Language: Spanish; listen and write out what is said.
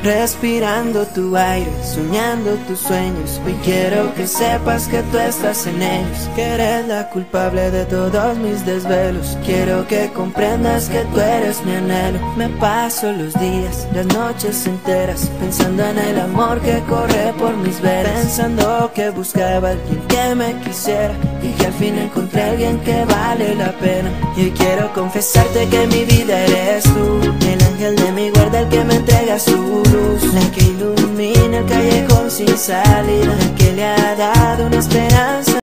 respirando tu aire, soñando tus sueños. Hoy quiero que sepas que tú estás en ellos, que eres la culpable de todos mis desvelos. Quiero que comprendas que tú eres mi anhelo. Me paso los días, las noches enteras, pensando en el amor que corre por mis venas, pensando que buscaba a alguien que me quisiera y que al fin encontré a alguien que vale la pena. Y hoy quiero confesarte que mi vida eres tú, el ángel de mi guarda, el que me entrega su luz, la que ilumina el callejón sin salida, la que le ha dado una esperanza